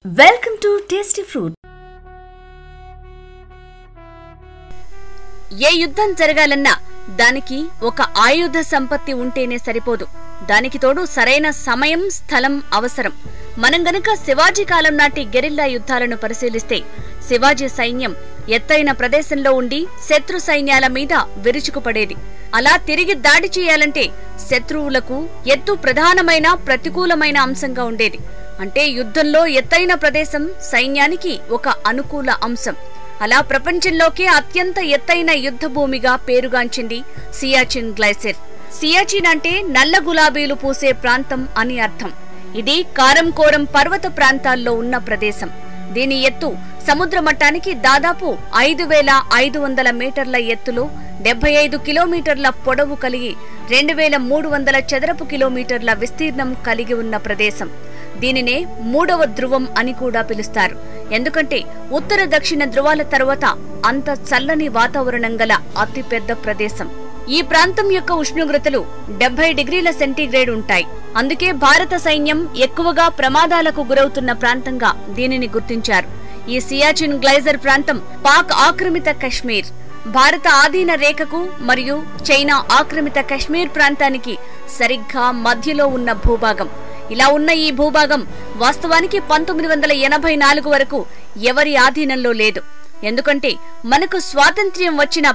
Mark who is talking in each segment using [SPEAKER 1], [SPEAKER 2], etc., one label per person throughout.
[SPEAKER 1] Welcome to Tasty Fruit.
[SPEAKER 2] ఏ యుద్ధం జరగాలన్నా దానికి ఒక ఆయుధ సంపత్తి ఉంటేనే సరిపోదు. దానికి తోడు సరైన సమయం, స్థలం అవసరం. మనం గనుక శివాజీ కాలం నాటి గెరిల్లా యుద్ధాలను పరిశీలిస్తే శివాజీ సైన్యం ఎత్తైన ప్రదేశంలో ఉండి శత్రు సైన్యాల మీద విరుచుకుపడేది. అలా తిరిగి దాడి చేయాలంటే శత్రువులకు ఎత్తు ప్రధానమైన ప్రతికూలమైన అంశంగా ఉండేది. అంటే యుద్ధంలో ఎత్తైన ప్రదేశం సైన్యానికి ఒక అనుకూల అంశం. అలా ప్రపంచంలోకే అత్యంత ఎత్తైన యుద్ధ భూమిగా పేరుగాంచింది సియాచిన్ గ్లేసియర్. సియాచిన్ అంటే నల్ల గులాబీలు పూసే ప్రాంతం అని అర్థం. ఇది కారంకోరం పర్వత ప్రాంతాల్లో ఉన్న ప్రదేశం. దీని ఎత్తు సముద్ర మట్టానికి దాదాపు 5500 మీటర్ల ఎత్తులో 75 కిలోమీటర్ల పొడవు కలిగి 2300 చదరపు కిలోమీటర్ల విస్తీర్ణం కలిగి ఉన్న ప్రదేశం. దీనినే మూడవ ధ్రువం అని కూడా పిలుస్తారు. ఎందుకంటే ఉత్తర దక్షిణ ధ్రువాల తరువాత అంత చల్లని వాతావరణం గల అతిపెద్ద ప్రదేశం. ఈ ప్రాంతం యొక్క ఉష్ణోగ్రతలు 70 డిగ్రీల సెంటీగ్రేడ్ ఉంటాయి. అందుకే భారత సైన్యం ఎక్కువగా ప్రమాదాలకు గురవుతున్న ప్రాంతంగా దీనిని గుర్తించారు. ఈ సియాచిన్ గ్లేసియర్ ప్రాంతం పాక్ ఆక్రమిత కశ్మీర్, భారత ఆధీన రేఖకు మరియు చైనా ఆక్రమిత కశ్మీర్ ప్రాంతానికి సరిగ్గా మధ్యలో ఉన్న భూభాగం. ఇలా ఉన్న ఈ భూభాగం వాస్తవానికి 1984 వరకు ఎవరి ఆధీనంలో లేదు. ఎందుకంటే మనకు స్వాతంత్ర్యం వచ్చిన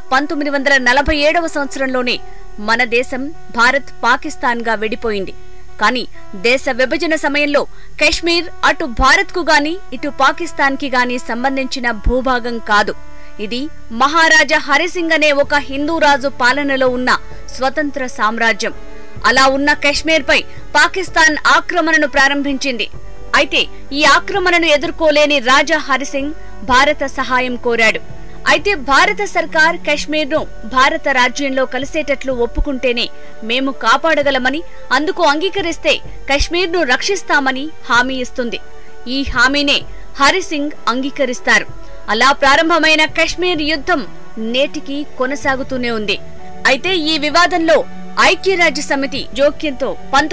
[SPEAKER 2] 1947వ సంవత్సరంలోనే మన దేశం భారత్, పాకిస్తాన్ గా విడిపోయింది. కానీ దేశ విభజన సమయంలో కశ్మీర్ అటు భారత్ కు గాని ఇటు పాకిస్తాన్ కి గాని సంబంధించిన భూభాగం కాదు. ఇది మహారాజా హరిసింగ్ అనే ఒక హిందూ రాజు పాలనలో ఉన్న స్వతంత్ర సామ్రాజ్యం. అలా ఉన్న కశ్మీర్ పై పాకిస్తాన్ ఆక్రమణను ప్రారంభించింది. అయితే ఈ ఆక్రమణను ఎదుర్కోలేని రాజా హరిసింగ్ భారత సహాయం కోరాడు. అయితే భారత సర్కార్ కశ్మీర్ను భారత రాజ్యంలో కలిసేటట్లు ఒప్పుకుంటేనే మేము కాపాడగలమని, అందుకు అంగీకరిస్తే కశ్మీర్ను రక్షిస్తామని హామీ ఇస్తుంది. ఈ హామీనే హరిసింగ్ అంగీకరిస్తారు. అలా ప్రారంభమైన కశ్మీర్ యుద్ధం నేటికి కొనసాగుతూనే ఉంది. అయితే ఈ వివాదంలో ఐక్యరాజ్య సమితి జోక్యంతో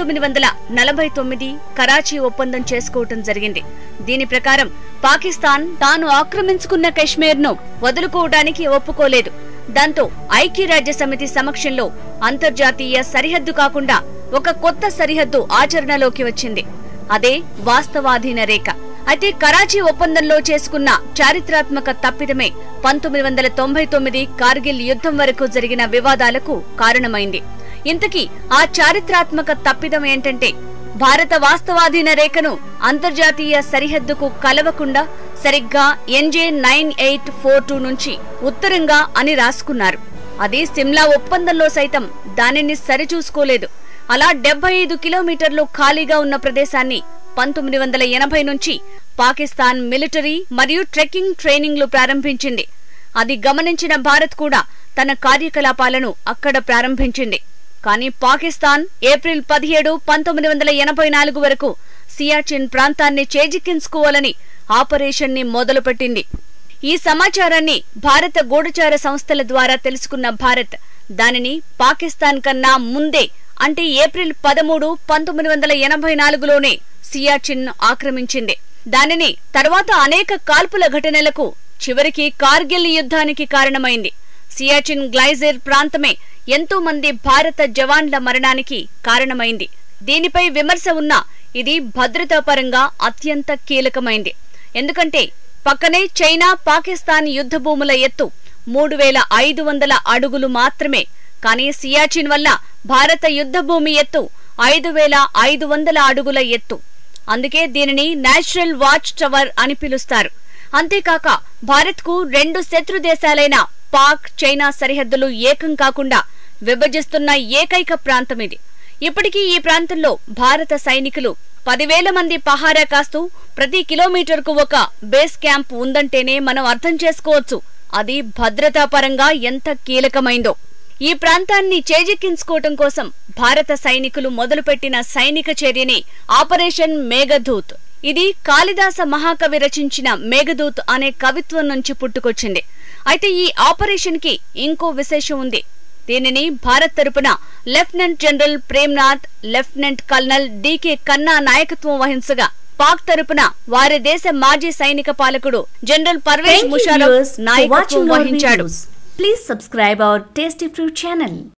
[SPEAKER 2] 1949 కరాచీ ఒప్పందం చేసుకోవటం జరిగింది. దీని ప్రకారం పాకిస్తాన్ తాను ఆక్రమించుకున్న కశ్మీర్ను వదులుకోవడానికి ఒప్పుకోలేదు. దాంతో ఐక్యరాజ్య సమితి సమక్షంలో అంతర్జాతీయ సరిహద్దు కాకుండా ఒక కొత్త సరిహద్దు ఆచరణలోకి వచ్చింది. అదే వాస్తవాధీన రేఖ. అయితే కరాచీ ఒప్పందంలో చేసుకున్న చారిత్రాత్మక తప్పిదమే 1999 కార్గిల్ యుద్ధం వరకు జరిగిన వివాదాలకు కారణమైంది. ఇంతకీ ఆ చారిత్రాత్మక తప్పిదం ఏంటంటే భారత వాస్తవాధీన రేఖను అంతర్జాతీయ సరిహద్దుకు కలవకుండా సరిగ్గా NJ 9842 నుంచి ఉత్తరంగా అని రాసుకున్నారు. అది సిమ్లా ఒప్పందంలో సైతం దానిని సరిచూసుకోలేదు. అలా 75 కిలోమీటర్లు ఖాళీగా ఉన్న ప్రదేశాన్ని 1980 నుంచి పాకిస్తాన్ మిలిటరీ మరియు ట్రెక్కింగ్ ట్రైనింగ్లు ప్రారంభించింది. అది గమనించిన భారత్ కూడా తన కార్యకలాపాలను అక్కడ ప్రారంభించింది. కానీ పాకిస్తాన్ ఏప్రిల్ 17, 1984 వరకు సియాచిన్ ప్రాంతాన్ని చేజిక్కించుకోవాలని ఆపరేషన్ ని మొదలుపెట్టింది. ఈ సమాచారాన్ని భారత గూఢచార సంస్థల ద్వారా తెలుసుకున్న భారత్ దానిని పాకిస్తాన్ కన్నా ముందే అంటే ఏప్రిల్ 13, 1984లోనే సియాచిన్ ఆక్రమించింది. దానిని తర్వాత అనేక కాల్పుల ఘటనలకు చివరికి కార్గిల్ యుద్ధానికి కారణమైంది. సియాచిన్ గ్లేసియర్ ప్రాంతమే ఎంతో మంది భారత జవాన్ల మరణానికి కారణమైంది. దీనిపై విమర్శ ఉన్నా ఇది భద్రతాపరంగా అత్యంత కీలకమైంది. ఎందుకంటే పక్కనే చైనా, పాకిస్తాన్ యుద్ధ భూముల ఎత్తు 3500 అడుగులు మాత్రమే. కానీ సియాచిన్ వల్ల భారత యుద్ధ భూమి ఎత్తు 5500 అడుగుల ఎత్తు. అందుకే దీనిని నేచురల్ వాచ్ టవర్ అని పిలుస్తారు. అంతేకాక భారత్ కు 2 శత్రు దేశాలైన పాక్, చైనా సరిహద్దులు ఏకం కాకుండా విభజిస్తున్న ఏకైక ప్రాంతం ఇది. ఇప్పటికీ ఈ ప్రాంతంలో భారత సైనికులు 10,000 మంది పహారా కాస్తూ ప్రతి కిలోమీటర్కు ఒక బేస్ క్యాంప్ ఉందంటేనే మనం అర్థం చేసుకోవచ్చు అది భద్రతాపరంగా ఎంత కీలకమైందో. ఈ ప్రాంతాన్ని చేజిక్కించుకోవటం కోసం భారత సైనికులు మొదలుపెట్టిన సైనిక చర్యనే ఆపరేషన్ మేఘదూత్. ఇది కాళిదాస మహాకవి రచించిన మేఘదూత్ అనే కవిత్వం నుంచి పుట్టుకొచ్చింది. అయితే ఈ ఆపరేషన్ కి ఇంకో విశేషం ఉంది. దీనిని భారత్ తరపున lieutenant general Premnath, lieutenant colonel DK Khanna నాయకత్వం వహించగా పాక్ తరపున వారి దేశ మాజీ సైనిక పాలకుడు జనరల్ పర్వేజ్ ముషర్రఫ్ నాయకత్వం వహించాడు.
[SPEAKER 1] Please subscribe our Tasty Fruit channel.